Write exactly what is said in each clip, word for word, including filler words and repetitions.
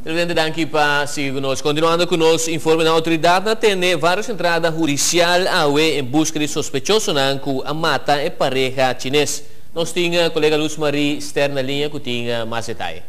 Presidente, danke para seguir conosco. Continuando conosco, informe na autoridade na tem várias entradas judicial awe em busca de sospechoso nanku a mata e pareja chinês. Nós tinha colega Luz Marie Stern na linha que tinha mais detalhe.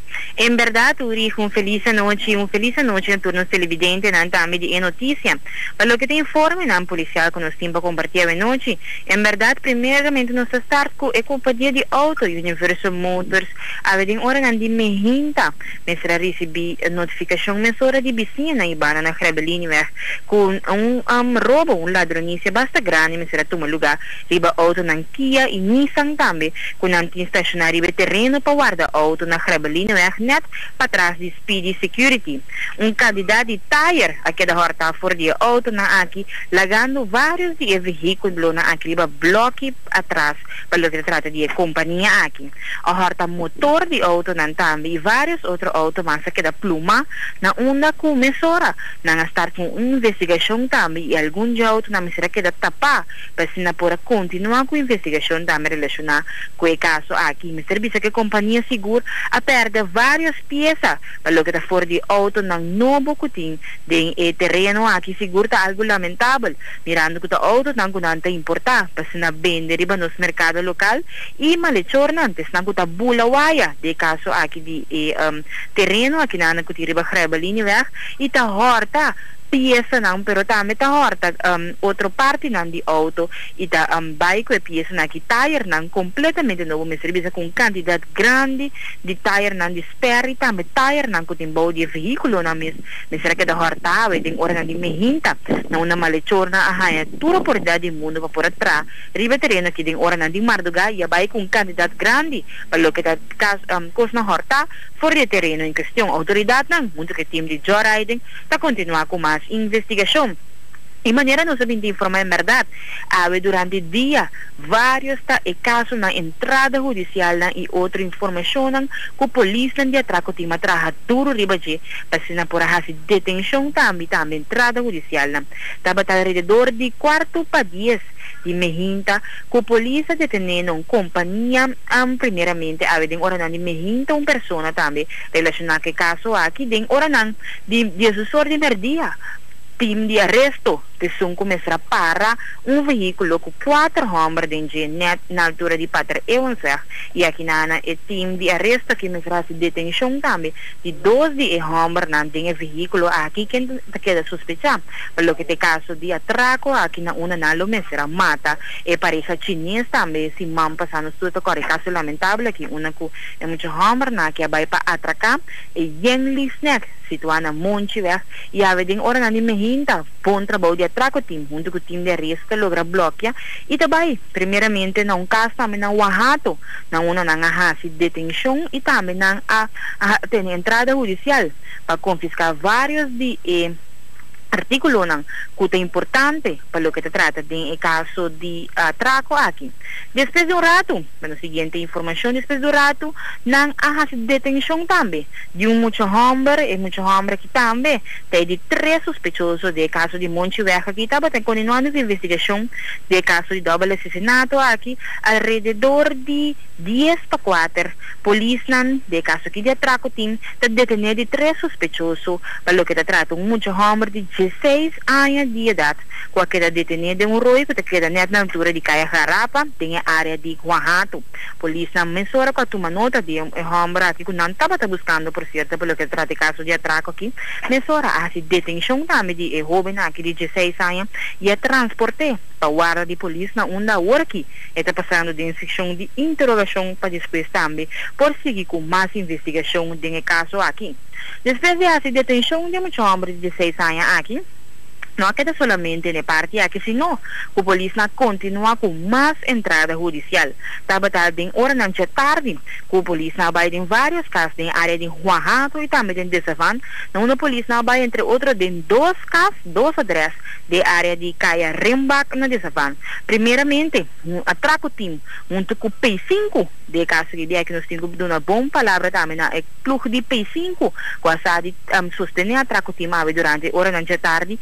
Em verdade, Uri, um feliz noite, um feliz noite em turno televidente na também de Notisia. Para o que tem informe na policial que nós temos para compartilhar a noite, em verdade, primeiramente nós estamos com a companhia de auto, Universal Motors, a ver em hora de mehinta, mas será receber notificação mesura de vizinha na Ibana na Rebelini com um, um roubo, um ladronícia basta grande, mas será tomar lugar, riba auto na Kia e Nissan também, com um estacionário de terreno para guardar auto na Rebelini net para trás de Speedy Security. Um candidato de tire aqui da horta fora de auto na aqui, lagando vários de veículos na aqui, bloque atrás, para o que trata de companhia aqui. A horta motor de auto na também, e vários outros autos mais aqui da pluma, na onda com mesora, na estar com investigação também, e algum de auto na mesura que da tapa, para se na por continuar com investigação também relacionada com o caso aqui. Me serviço que a companhia segura a perda várias peças para o que está fora de auto ng novo kuting de eh, terreno aqui seguro está algo lamentável mirando que o auto não kunanta importar para se na vender riba nos mercado local e malechor nantes não kuta bulawaya de caso aqui de eh, um, terreno aqui na na kuti riba Rebelini weg e ta horta pieza não, pero também tá horta um, outra parte não de auto e tá um, bike e pieza não que tire não completamente novo, me serviço com quantidade grande de tire não de spare e também tire não que tem bom de veículo não me me será que da horta e tem hora de mehinta não na malechor na ahaya toda oportunidade do mundo para por atrás riba terreno que tem hora de marduga e a bike com quantidade grande para o que tá um, cos na horta fora de terreno em questão autoridade não muito que time de joyriding tá continuar com mais investigação. E maneira não sabem de informar em verdade. Há durante o dia vários tá, e casos na entrada judicial na, e outra informação na, que a polícia de atraco tem matraha duro ribaje para se na por a detenção também também entrada judicial na. Tava alrededor de quarto para dias de mehinta que a polícia detenendo uma companhia um, primeiramente a ver hora de mehinta uma pessoa também relacionada com o caso aqui de hora de de assessor de merdia team de arresto que são começar para um veículo com quatro homens de net na altura de Patra Ewansweg e aqui na é team de arresto que começará a detenção também de dois de homens na tem veículo aqui que queda suspeitado pelo que tem caso de atraco aqui na una na lo mesera mata e pareja chinês também se man passando tudo corre caso lamentável aqui una com é muito homens na que vai para atracar e Yenli Snack situada na Monte Weg e a ver hora na mehinta bom trabalho de atraco team junto com o time de arresto logra bloquear e também primeiramente na um caso também na Wahato na una na ahasi detenção e também na a, a tem entrada judicial para confiscar vários de eh, artículo não que é importante para o que se trata de caso de atraco aqui. Depois de um rato, na seguinte informação, depois do rato, não há detenção também de um muito homem e muito homem aqui também tem de três suspeitosos de caso de Monte Verde aqui estava continuando a investigação de caso de double assassinato aqui alrededor de dez para quatro polícia de caso aqui de atraco tem está detenido de três suspeitosos para o que se trata um muito homem de dezesseis anos de idade com queda detenido de um roi que queda net na altura de Caia Garapa tem a área de Guahato polícia mensura com uma nota de um homem aqui que não estava buscando por certo pelo que se trata de caso de atraco aqui mensura a detenção também de um jovem aqui de dezesseis anos e a transporte para o guarda de polícia na onda hora aqui está passando de secção de interrogação para depois também por seguir com mais investigação de caso aqui. Depois de essa detenção de um homem de dezesseis anos aqui não queda solamente na parte aqui, senão a polícia continua com mais entrada judicial. Estava tarde em hora não tinha tarde, que a polícia vai em vários casos na área de Huahato e também em Desavan. Não a polícia vai entre outros em dois casos, dois adresses de área de Caia Rembak na Desavan. Primeiramente, um atraco team, junto com o P cinco, de caso que dia que nós temos uma boa palavra também na clube de P cinco, com a de um, sostener atraco team durante hora não tinha tarde e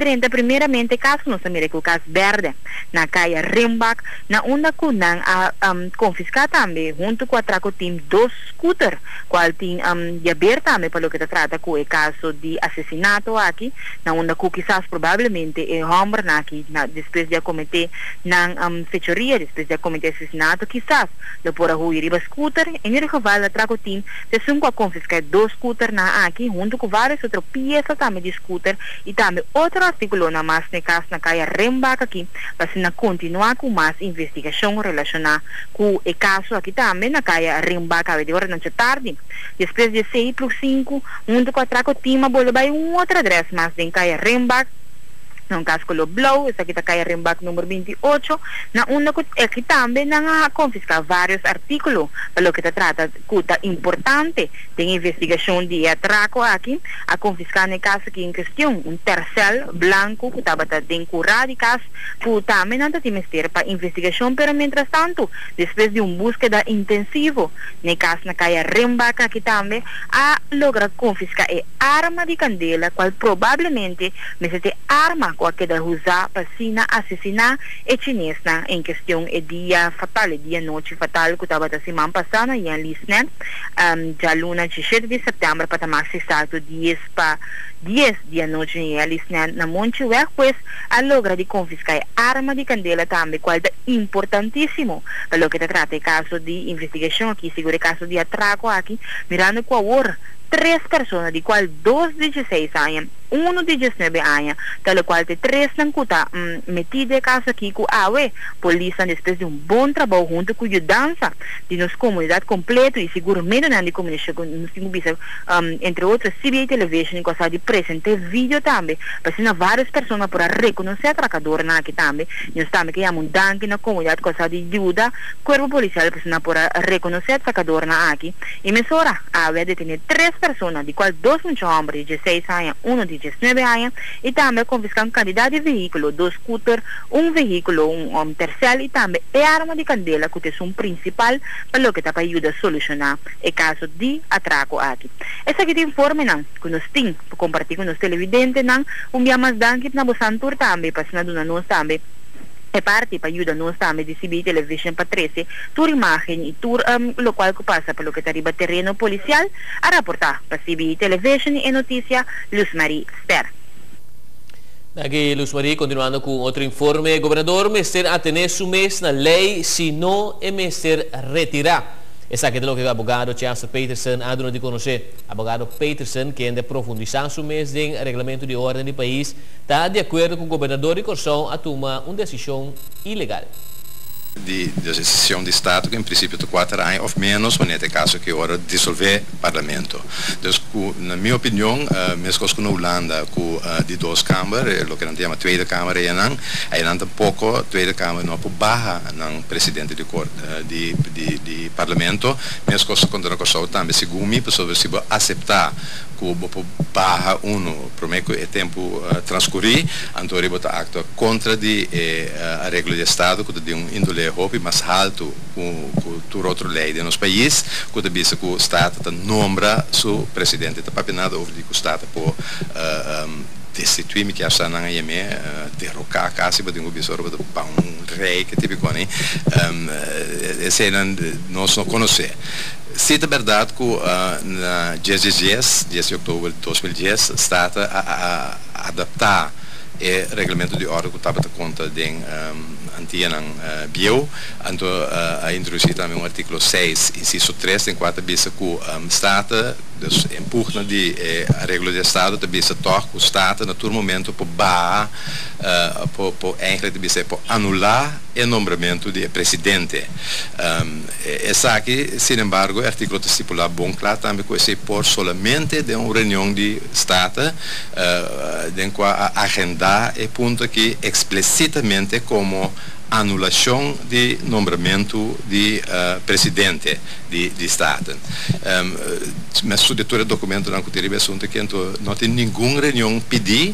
drenta primeiramente caso nós também com o caso verde na caia Rimbak na onda kunang a um, confiscar também junto com a traco team dois scooter qual tem um, de aberta também para o que se trata com o caso de assassinato aqui na onda que quizás provavelmente é homem aqui na depois de cometer na um, fechoria depois de cometer assassinato quizás lo por a riba scooter em el geval a traco team de cinco a confiscar dois scooter na aqui junto com várias outras peças também de scooter e também outro artículo na mais no caso na caia Rimbak aqui para se continuar com mais investigação relacionada com o caso aqui também na caia Rimbak a de hora não tarde depois de seis plus cinco junto com a traco team a bola vai um outro adresse mais em caia Rimbak no caso com o Blow, essa aqui está caia Rimbak número vinte e oito, na onda aqui também na confiscar vários artículos, para o que se trata, que é importante, tem investigação de atraco aqui, a confiscar no caso aqui em questão, um tercel branco, que estava em curar de caso, que também não tem mistério para investigação, pero mientras tanto, depois de uma búsqueda intensiva, no caso na caia Rimbak aqui também, a logra confiscar a arma de candela, qual provavelmente, mas é arma que da usar para assassinar e chinês na em questão é dia fatal, é dia noite fatal que estava da semana passada e em Lisnet um, já luna de sete de setembro para mais exato dez para dez dia noite em Lisnet na monte web pues a logra de confiscar arma de candela também qual é importantíssimo para o que se trata caso de investigação aqui seguro caso de atraco aqui mirando com a hora três pessoas de qual dois de dezesseis anos um de dezenove anos, tal qual te três não cuta um, metido caso aqui com a UE, polícia depois de um bom trabalho junto com a dança de nossa comunidade completa e seguramente na de comunicação um, entre outras C B A television e coisa de presente vídeo também, para ser várias pessoas para reconhecer a atracadora na aqui também, nós também que um danke na comunidade coisa de ajuda, corpo policial para reconhecer a atracadora na aqui, e mesora a UE detém três pessoas, de qual dois muitos homens de dezesseis anos, um de dezenove anos e também confiscar quantidade de veículo, dois scooter, um veículo, um, um terceiro e também é arma de candela que é um principal para o que está para ajudar a solucionar o caso de atraco aqui. Essa aqui tem informe não, que nós temos para compartilhar com os televidentes não, um dia mais danke na Bosantur também, para se não nós também é parte para ajudar nós também de C B A television para treze tur imagem e tur um, local que passa pelo que está arriba terreno policial a reportar para C B A television e Notisia Luz Marie Ster. Aqui Luz Marie, continuando com outro informe, governador Mister atender su mês na lei se não é Mister retirar. Essa aqui é o que o abogado Chester Peterson ha de conhecer. Abogado Peterson, que ainda profundizar su mês em regulamento de ordem do país, está de acordo com o governador de Corsão a tomar uma decisão ilegal. De, de decisão de Estado que em princípio de quatro anos ou menos, mas nesse caso que agora dissolver o Parlamento. Então, na minha opinião, uh, mesmo que na Holanda, com uh, de duas câmaras, o que não chama Tweede Câmara, e não, aí não pouco a Tweede Câmara não barra no presidente de, uh, de, de, de Parlamento, mesmo que quando não também segundo mim, pessoas se aceitar que barra um, prometo é tempo uh, transcorrer, então ele bota acto contra de eh, a regra de Estado, que de um índole roupa mais alto com toda outra lei de nosso país, que de vista que o Estado nombra seu presidente, está para nada over de que o Estado por uh, um, destituir-me que acha não é me derrocar a casa para um bisoro para um rei que tipo com esse não nós não conhece. Se é verdade que uh, na dez de outubro de dois mil e dez está a, a adaptar o regulamento de ordem que estava a conta de um, antiga uh, bio, então uh, a introduzir também um artigo seis, inciso três, em quatro bisa que o um, Estado dus empurna de eh, a regra de Estado de bisa toca o Estado no todo momento por barrar uh, por, por eigenlijk de bisa por anular o nombramento de presidente. Um, essa aqui, sin embargo, o artigo estipula bom claro também que se por solamente de uma reunião de Estado uh, de qual agendar e ponto que explicitamente como anulação de nombramento de uh, presidente de, de Estado. Um, mas o doutor documento não teria assunto que não tem nenhuma reunião pedir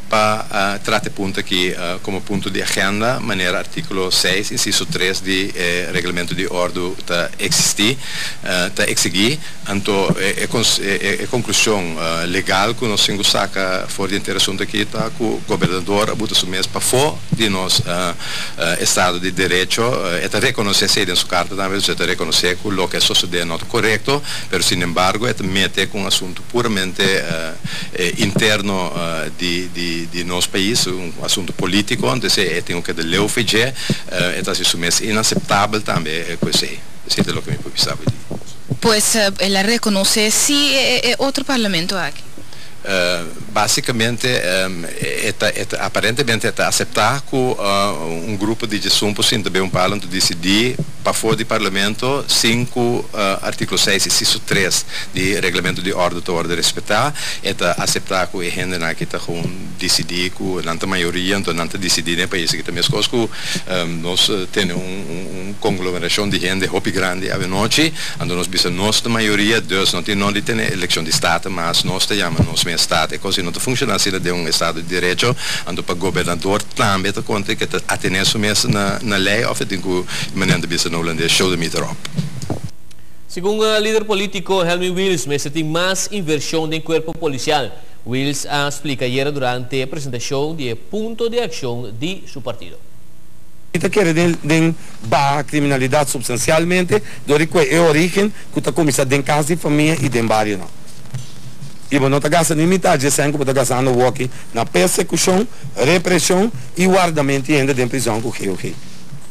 para uh, tratar ponto aqui uh, como ponto de agenda, maneira artículo seis, inciso três de eh, regulamento de ordem está existir, está uh, exigir, então é, é, é conclusão uh, legal que nós temos saca fora de interação aqui está que o governador abuta assumir para fora de nós uh, uh, estado de direito, é uh, reconhecer se em sua carta também, é reconhecer que o que é suceder não é correto, mas sin embargo é mete com um assunto puramente uh, eh, interno uh, de, de, de nosso país, um assunto político, onde se é tem que de leu fez, é está se sumesse inaceitável também, é coisa aí. Isso é o que me pensava de. Pues uh, ela reconoce si é, é outro parlamento aqui. Uh, basicamente, um, eta, eta, aparentemente está aceitar que uh, um grupo de assuntos sim também um parlamento decidir para fora do parlamento cinco uh, artículo seis inciso três de regulamento de ordem de ordem respeitar eta aceitar que a gente aqui está com decidir que não maioria então não decidir no país que também as coisas que um, nós temos um, um, um conglomeração de gente hopi grande a noite então nós bisa nossa maioria Deus não tem não de ter eleição de estado mas nós te chama nós mesmo estado e così não funciona assim de um estado de direito então para governador também te conta que a tener isso mesmo na na lei of tem que maneira bisa no holandês show the meter up. Segundo o líder político Helmi Wills, se tem mais inversão no corpo policial. Wills explica ayer durante a apresentação do ponto de ação de seu partido. Kita quer den ba criminalidade substancialmente, dori que é origem que está começando em casa de família e de bairro não. E não está gastando metade de sangue, está gastando aqui na persecução, repressão e guardamento ainda de prisão com o que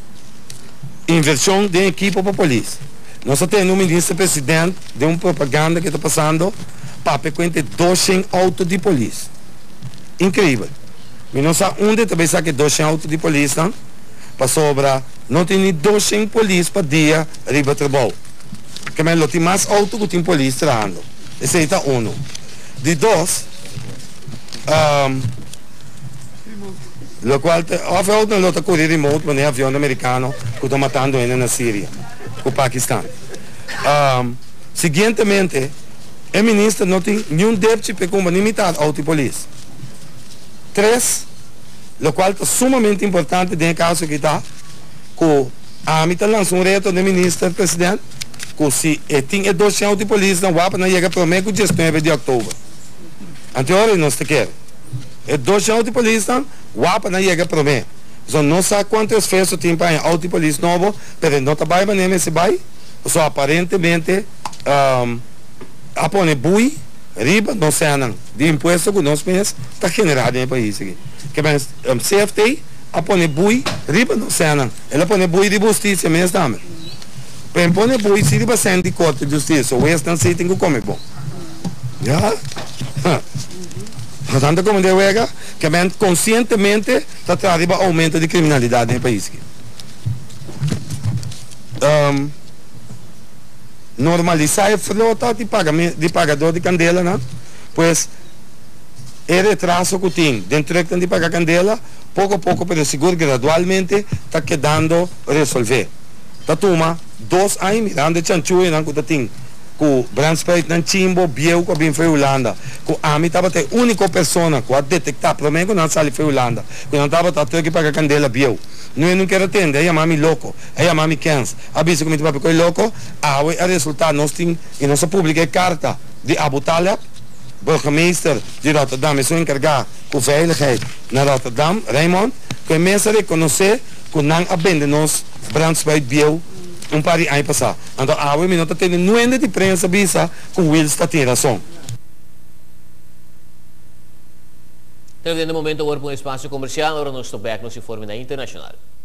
inversão de equipe para a polícia. Nós temos um ministro-presidente de uma propaganda que está passando para frequentar duzentos autos de polícia. Incrível. Mas não sabe onde também sabe que duzentos autos de polícia para sobrar. Não tem duzentos polícias para dia arriba do trabalho. Porque não tem mais autos que tem polícia trabalhando. Esse é um. De dois, um, lo qual of auto não está correndo remoto, mas é avião americano que está matando ele na Síria, o Paquistão. Um, seguintemente, o ministro não tem nenhum débito para como limitar a autopolicia. Três, lo qual é sumamente importante no caso que está, que a mim lança um reto do ministro presidente, que se tem duzentos autopolicia, não vai para chegar para o mês dia dezenove de outubro. Anterior nós te quer. É duzentos autopolicia, vai para chegar para o mês. Então não sabe quantas festas tem para autopolicia novo, mas não está bem, mas nem se vai. Só aparentemente um, a pôr bui, riba, não sei não, de imposto que nós mesmos está generado no país aqui. Que mais um, C F T, a pôr bui, riba, não sei não. Ela põe bui de justiça mesmo também. Para pôr bui, se riba sente de corte de justiça, o resto não sei tem que comer bom. Já? Portanto, como de wega, que men conscientemente está trazendo aumento de criminalidade no país aqui. Um, normalizar a frota de, de pagador de candela, né? Pois é retraso que tem dentro de pagar candela, pouco a pouco, pero seguro, gradualmente, está quedando resolver. Está toma dois anos mirando chanchu, não que tem com Branspeet, não chimbo, bieu, com bem foi Holanda. Com a mim estava a única pessoa que a detectar, pelo menos não sale foi Holanda. Quando estava a ter que pagar candela bieu. Não, não quero atender, é a mami louco, é a mami cans. A bisa como tipo de louco, a o resultado nós tem em nossa pública carta de Abu Talib, burgemeester de Rotterdam, é só encarregar com veiligheid na Rotterdam, Raymond, que é mensen reconhecer que não abende nos Branspeet bieu um par de anos passar. Então a o não está tendo nenhuma de prensa bisa com Wills está tendo razão. Terminando o momento, agora para um espaço comercial, agora nós estamos back no Informe Internacional.